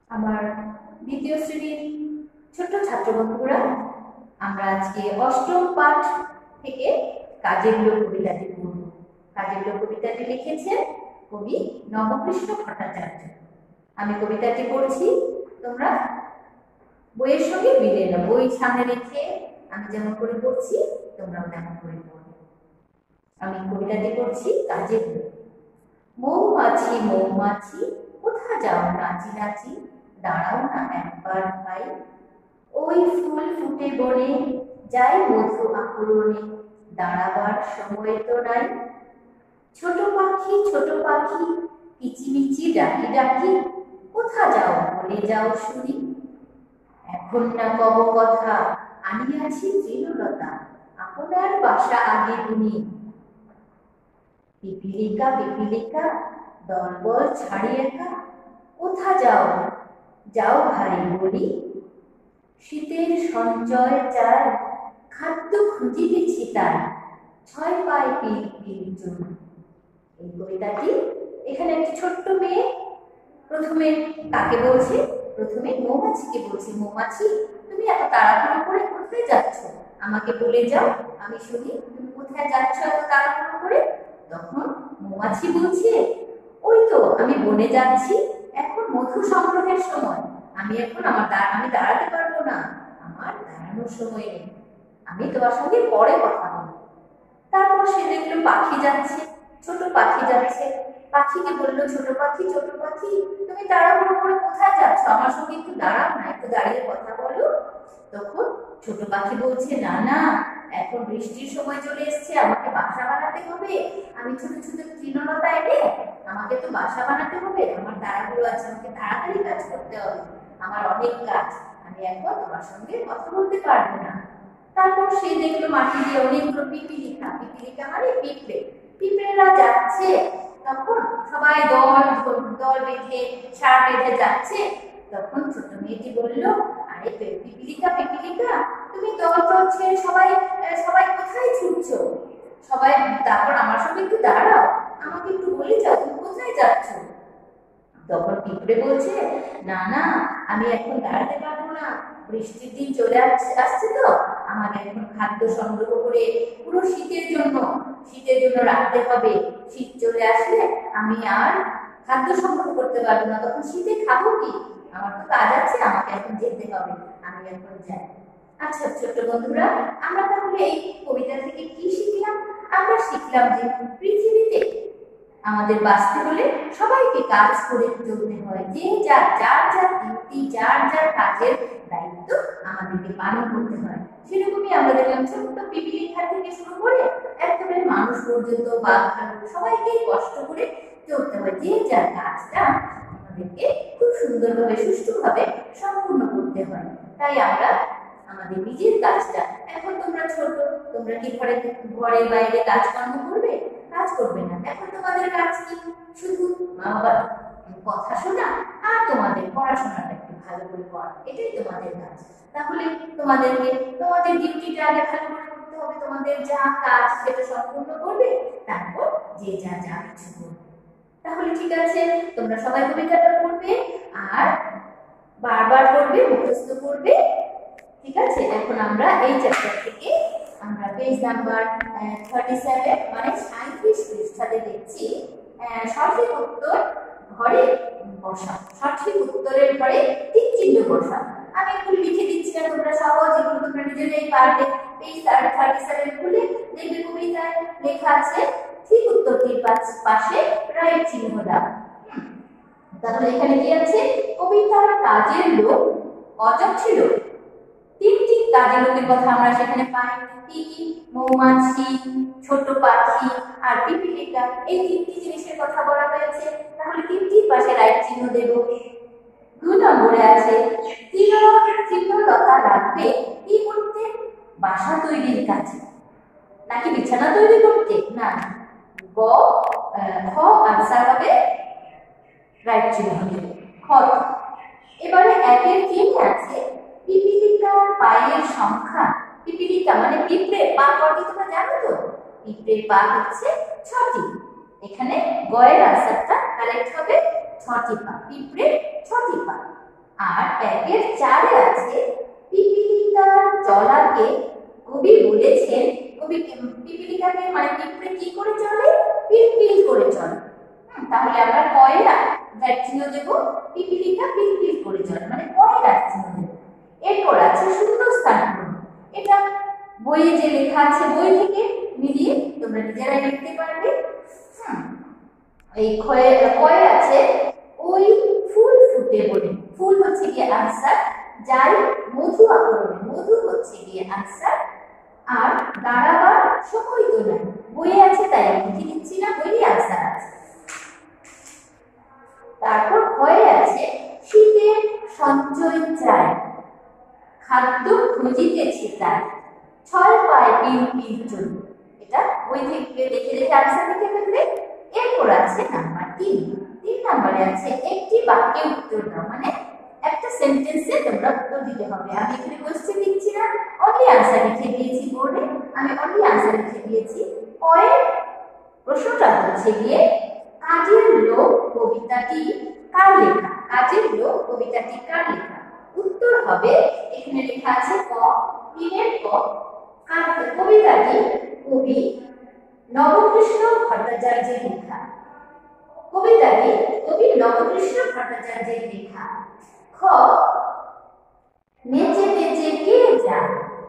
আমার দ্বিতীয় শ্রেণীর ছোট্ট ছাত্র বন্ধুরা, আমরা আজকে অষ্টম পাঠ থেকে কাজের লোক কবিতাটি পড়ব। কাজের লোক কবিতাটি লিখেছেন কবি নবকৃষ্ণ ভট্টাচার্য। আমি কবিতাটি পড়ছি, তোমরা বইয়ের সঙ্গে মিলিয়ে নাও। বই সামনে রেখে আমি যেমন করে পড়ছি তোমরাও তেমন করে পড়বে। আমি কবিতাটি পড়ছি কাজের লোক। মৌমাছি মৌমাছি কোথা যাও নাচি নাচি, দাঁড়াও না একবার ভাই। ওই ফুল ফুটে বনে যাই মধু আহরণে, দাঁড়াবার সময় তো নাই। ছোট পাখি কিচিমিচি ডাকি ডাকি, কোথা যাও বলে যাও শুনি। এখন না কব কথা আনিয়াছি তৃণলতা, আপনার বাসা আগে গুনি। পিপিলিকা দলবল ছাড়ি একা, কোথা যাও যাও ভাই বলি। শীতের সঞ্চয় চাল খাদ্য খুঁজিতেছি তার, ছয় পায় পিল চুল। এই কবিতাটি এখানে একটি ছোট্ট মেয়ে প্রথমে কাকে বলছে, প্রথমে মৌমাছিকে বলছে, মৌমাছি তুমি এত তাড়াহুড়ো করে কোথায় যাচ্ছ, আমাকে বলে যাও আমি শুনি, তুমি কোথায় যাচ্ছ এত তাড়াহুড়ো করে। তখন মৌমাছি বলছে, ওই তো আমি বনে যাচ্ছি, এখন মধু সংগ্রহের সময়, আমি দাঁড়াতে পারবো না, আমার দাঁড়ানোর সময় নেই, আমি তোমার সঙ্গে পরে কথা বলবো। তারপর সে দেখলো পাখি যাচ্ছে, ছোট পাখি যাচ্ছে, পাখিকে বললো, ছোট পাখি তুমি তাড়াহুড়ো করে কোথায় যাচ্ছ, আমার সঙ্গে একটু দাঁড়াও না, একটু দাঁড়িয়ে কথা বলো। তখন ছোট পাখি বলছে, না না, এখন বৃষ্টির সময় চলে এসছে, আমাকে বাসা বানাতে হবে, আমি ছোট ছোট তৃণলতা এনে আমাকে তো বাসা বানাতে হবে, আমার তাড়াহুড়ো আছে, আমাকে তাড়াতাড়ি কাজ করতে হবে, আমার অনেক কাজ, আমি একবার তোমার সঙ্গে কথা বলতে পারবো না। তারপর সে দেখলো মাটি দিয়ে অনেকগুলো পিপিলিকা মানে পিঁপড়েরা যাচ্ছে। তখন সবাই দল বেঁধে সার বেঁধে যাচ্ছে। তখন ছোট মেয়েটি বলল, আরে পিপিলিকা তুমি দল ছেড়ে সবাই কোথায় ছুটছো, সবাই তারপর আমার সঙ্গে একটু দাঁড়াও, আমাকে একটু বলে যাও তুমি কোথায় যাচ্ছ। তখন পিঁপড়ে বলছে, না না, আমি এখন দাঁড়াতে পারবো না, বৃষ্টির দিন চলে আসছে তো, আমাকে এখন খাদ্য সংগ্রহ করে পুরো শীতের জন্য রাখতে হবে, শীত চলে আসলে আমি আর খাদ্য সংগ্রহ করতে পারবো না, তখন শীতে খাবো কি, আমার তো কাজ আছে, আমাকে এখন যেতে হবে, আমি এখন যাই। আচ্ছা ছোট্ট বন্ধুরা, আমরা তাহলে এই কবিতা থেকে কি শিখলাম? আমরা শিখলাম যে পৃথিবীতে আমাদের বাঁচতে হলে সবাইকে কাজ করে চলতে হয়, যে যার ডিউটি, যার কাজের দায়িত্ব আমাদেরকে পালন করতে হয়। সেরকমই আমরা দেখলাম ছোট্ট পিপিলিকা থেকে শুরু করে একেবারে মানুষ পর্যন্ত, বাঘ ভালুক সবাইকে কষ্ট করে চলতে হয়, যে যার কাজটা আমাদেরকে খুব সুন্দরভাবে সুষ্ঠুভাবে সম্পূর্ণ করতে হয়। তাই আমরা আমাদের নিজের কাজটা, এখন তোমরা ছোট, তোমরা কি ঘরে বাইরে কাজকর্ম করবে? কাজ করবে না, এখন তোমাদের কাজ কি? শুধু মা বাবার কথা শোনা আর তোমাদের পড়াশোনাটা একটু ভালো করে করা, এটাই তোমাদের কাজ। তাহলে তোমাদের ডিউটিটা আগে ভালো করে করতে হবে, তোমাদের যা কাজ সেটা সম্পূর্ণ করবে, তারপর যে যা কিছু করবে। তাহলে ঠিক আছে, তোমরা সবাই কবিতাটা পড়বে আর বারবার পড়বে, মুখস্থ করবে। ঠিক আছে, এখন আমরা এই চ্যাপ্টার থেকে আমরা পেজ নাম্বার 37 মানে 37 পৃষ্ঠাতে দেখছি সঠিক উত্তর ঘরে বসা। সঠিক উত্তরের ঘরে টিক চিহ্ন বসা। আমি একটু লিখে দিচ্ছি না, তোমরা সহজ, এগুলো তোমরা নিজেরাই পারবে। পেজ 37 খুলে দেখবে কবিতায় লেখা আছে ঠিক উত্তরটির পাশে রাইট চিহ্ন দাও। তাহলে এখানে কি আছে? কবিতার কাজের লোক অজক ছিল। তিনটি কাজের লোকের কথা আমরা সেখানে পাই, কি কি? মৌমাছি, ছোট পাখি আর পিপিলিকা, এই তিনটি জিনিসের কথা বলা হয়েছে। তাহলে তিনটির পাশে রাইট চিহ্ন দেব। 2 নম্বরে আছে তৃণলতা রাখবে কি করতে? বাসা তৈরির কাজে, নাকি বিছানা তৈরি করতে? না, খ আনসার হবে রাইট চিহ্ন দেব, খ। এবারে 1-3 আছে পিপিলিকার পায়ের সংখ্যা। পিপিলিকা মানে পিঁপড়ের পা কয়টি তোমরা জানো তো? পিঁপড়ের পা হচ্ছে 6টি। এখানে গয়ের আনসারটা কারেক্ট হবে 6টি পা, পিঁপড়ের 6টি পা। আর 1-4 আছে পিপীলিকার চলাকে কবি বলেছেন, পিপীলিকাকে মানে পিঁপড়ে কি করে চলে? পিলপিল করে চলে। তাহলে আমরা কয়ের ব্যাট চিহ্ন দেব, পিপীলিকা পিলপিল করে চলে মানে কয়ের ব্যাট চিহ্ন দেব। এরপর আছে শূন্যস্থান পূরণ। এটা বইয়ে যে লেখা আছে বই থেকে মিলিয়ে তোমরা নিজেরাই লিখতে পারবে। এই কয়ে আছে ওই ফুল ফুটে বলে, ফুল হচ্ছে গিয়ে আনসার, যাই মধু আকরণে, মধু হচ্ছে গিয়ে আনসার। আর দাঁড়াবার সময় তো নাই, বইয়ে আছে তাই আমি লিখে দিচ্ছি না, বইয়ে আনসার আছে। তারপর হয়ে আছে শীতের সঞ্চয় চাই, খাদ্য খুঁজিতেছে তাই, ছয় পায় পিল চল। এটা বই থেকে দেখে দেখে আনসার লিখে ফেলবে। এরপর আছে নাম্বার 3। 3 নম্বরে আছে একটি বাক্যে উত্তর দাও, মানে একটা সেন্টেন্সে তোমরা উত্তর দিতে হবে। আমি এখানে কোশ্চেন লিখছি না, অনলি আনসার লিখে দিয়েছি বোর্ডে, আমি অনলি আনসার লিখে দিয়েছি। পরের প্রশ্নটা হচ্ছে গিয়ে কাজের লোক কবিতাটি কার লেখা? কাজের লোক কবিতাটি কার লেখা? উত্তর হবে এখানে লেখা আছে ক, 3-এর ক। কবিতাটি কবি নবকৃষ্ণ ভট্টাচার্যের লেখা। কবিতাটি কবি নবকৃষ্ণ ভট্টাচার্যের লেখা। খ, নেচে নেচে কে যায়?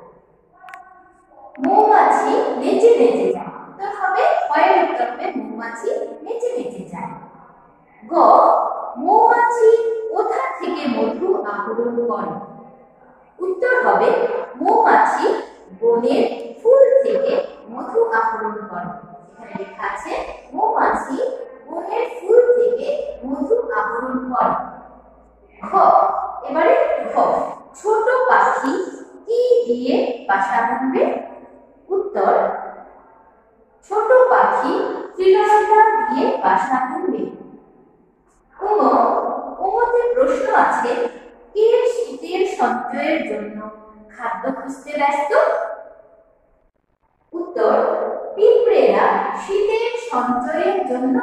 মৌমাছি নেচে নেচে যায়। তো হবে কয়ের উত্তর হবে মৌমাছি নেচে নেচে যায়। গ, মৌমাছি কোথা থেকে মধু আহরণ করে? উত্তর হবে মৌমাছি বনের ফুল থেকে মধু আহরণ করে। এখানে লেখা আছে মৌমাছি বনের ফুল থেকে মধু আহরণ করে। খ, এবারে খ, ছোট পাখি কি দিয়ে বাসা বাঁধবে? উত্তর ছোট পাখি তৃণলতা দিয়ে বাসা বাঁধবে। ওমতে প্রশ্ন আছে কে শীতের সঞ্চয়ের জন্য খাদ্য খুঁজতে ব্যস্ত? উত্তর পিঁপড়েরা শীতের সঞ্চয়ের জন্য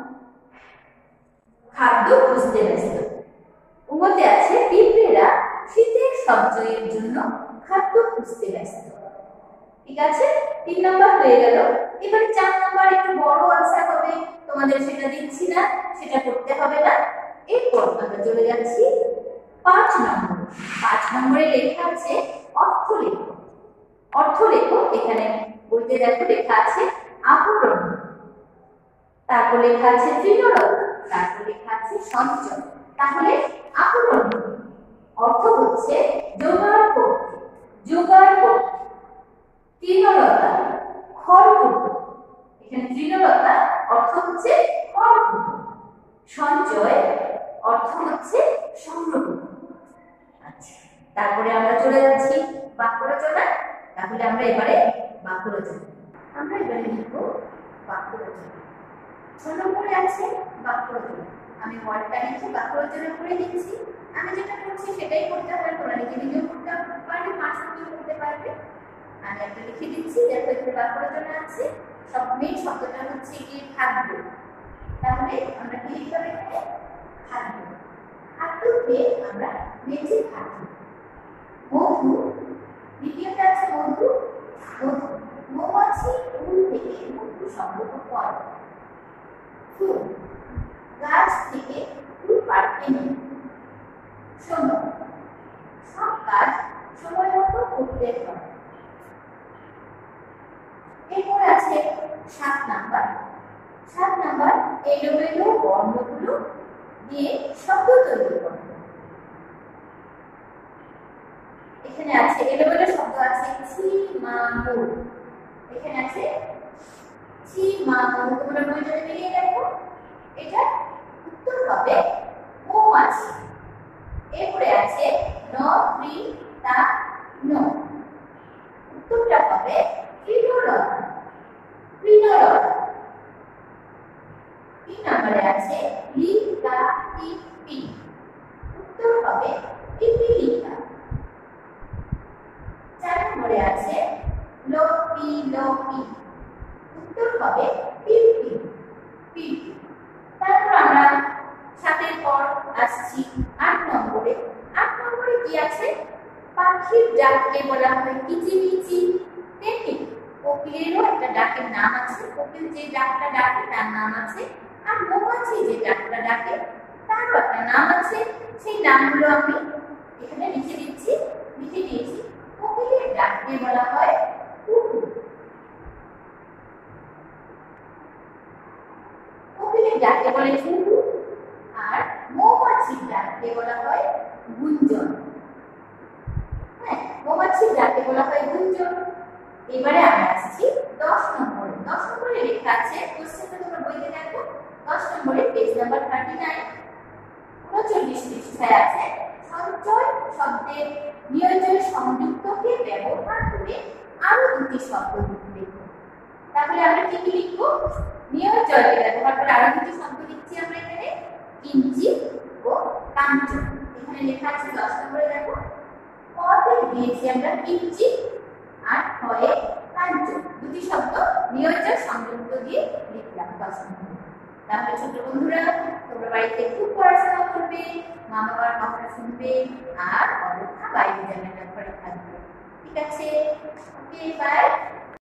খাদ্য খুঁজতে ব্যস্ত। ওমতে আছে পিঁপড়েরা শীতের সঞ্চয়ের জন্য খাদ্য খুঁজতে ব্যস্ত। ঠিক আছে, 3 নাম্বার হয়ে গেল। এবারে 4 নাম্বার একটু বড় আনসার হবে, তোমাদের সেটা দিচ্ছি না, সেটা করতে হবে না। এরপর আমরা চলে যাচ্ছি 5 নম্বর। 5 নম্বরে লেখা আছে অর্থ লেখো। অর্থ লেখো, এখানে বইতে দেখো লেখা আছে আহরণ, তারপর লেখা আছে তৃণলতা, তারপর লেখা আছে সঞ্চয়। তাহলে আহরণ অর্থ হচ্ছে জোগাড় করতে, জোগাড় করতে। তৃণলতা খড়কুটো, এখানে তৃণলতা অর্থ হচ্ছে খড়কুটো। সঞ্চয় অর্থ হচ্ছে সংগ্রহ। আচ্ছা, তারপরে আমরা চলে যাচ্ছি বাক্য রচনা। তাহলে আমরা এবারে বাক্য রচনা, আমরা এবারে লিখব বাক্য রচনা। 6 নম্বরে আছে বাক্য রচনা। আমি ওয়ার্ডটা লিখে বাক্য রচনা করে দিচ্ছি। আমি যেটা করছি সেটাই করতে হবে, তোমরা নিজে নিজেও করতে পারবে, মার্কস করতে পারবে। আমি একটা লিখে দিচ্ছি, দেখো এখানে বাক্য রচনা আছে। সব মেইন শব্দটা হচ্ছে কি খাদ্য। তাহলে আমরা কি লিখতে হবে এখানে? খাদ্য। খাদ্যকে আমরা মেঝে খাদ্য। মধু, দ্বিতীয়টা আছে মধু। মধু, মৌমাছি ফুল থেকে মধু সংগ্রহ করে। ফুল, গাছ থেকে ফুল পাড়তে নেই। শোনো, সব কাজ সময় মতো করতে হয়। এরপর আছে 7 নাম্বার। 7 নাম্বার এলোমেলো বর্ণগুলো দিয়ে শব্দ তৈরি করো। এখানে আছে এলোমেলো শব্দ আছে ছি মা মু, এখানে আছে ছি মা মু, তোমরা বইটা মিলিয়ে দেখো। এটা উত্তর হবে মৌমাছি। এরপরে আছে ন রি তা ন, উত্তরটা হবে তৃণলতা, তৃণলতা। 3 নম্বরে আছে লি কা টি পি, উত্তর হবে পিপীলিকা। 4 নম্বরে আছে লোপি লোপি, উত্তর হবে পিপি, পিপি। তারপর আমরা 7 এর পর আসছি 8 নম্বরে। কি আছে? পাখির ডাককে বলা হয় কিচিমিচি। তেমনি কোকিলেরও একটা ডাকের নাম আছে। কোকিল যে ডাকটা ডাকে তার নাম আছে। আর মৌমাছি যে ডাকটা ডাকে তারও একটা নাম আছে। সেই নামগুলো আমি এখানে লিখে দিচ্ছি, লিখে দিয়েছি। কোকিলের ডাককে বলা হয় কুহু। কোকিলের ডাককে বলে কুহু। আর মৌমাছির ডাককে বলা হয় গুঞ্জন। হ্যাঁ, মৌমাছির ডাককে বলা হয় গুঞ্জন। এবারে আমরা আসছি 10 নম্বরে। 10 নম্বরে লেখা আছে, কোশ্চেনটা তোমরা বইতে দেখো। 10 নম্বরে পেজ নাম্বার 39, 39 পৃষ্ঠায় আছে। সঞ্চয় শব্দের নিয়োজন সংযুক্তকে ব্যবহার করে আরো দুটি শব্দ লিখো। তাহলে আমরা কি কি লিখবো? নিয়োজনকে ব্যবহার করে আরো দুটি শব্দ লিখছি আমরা এখানে, কিঞ্চিৎ ও কাঞ্চন। এখানে লেখা আছে 10 নম্বরে দেখো, পদে দিয়েছি আমরা কিঞ্চিৎ আর হয় কাঞ্চন, দুটি শব্দ নিয়োজন সংযুক্ত দিয়ে লিখলাম 10 নম্বরে। তাহলে ছোট বন্ধুরা, তোমরা বাড়িতে খুব পড়াশোনা করবে, মা বাবার কথা শুনবে, আর অযথা বাইরে যাবে না, ঘরে থাকবে। ঠিক আছে? Okay, by.